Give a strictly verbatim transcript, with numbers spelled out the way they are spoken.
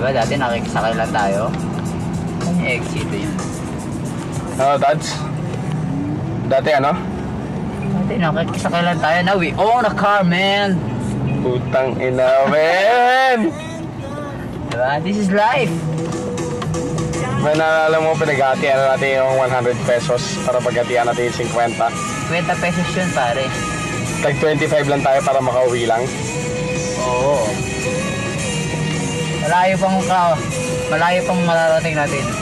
Diba dati nakikisakay lang tayo? Ano yung exit yun? Ano, Dads? Dati ano? Dati nakikisakay lang tayo. Now we own a car, man! Putang ina, man! Diba? This is life! May naalala mo, pinaghatian natin yung one hundred pesos para paghatian natin yung fifty. twenty pesos yun, pare. Tag twenty-five lang tayo para makauwi lang. Oo. Malayo pang ka, malayo pang mararating natin.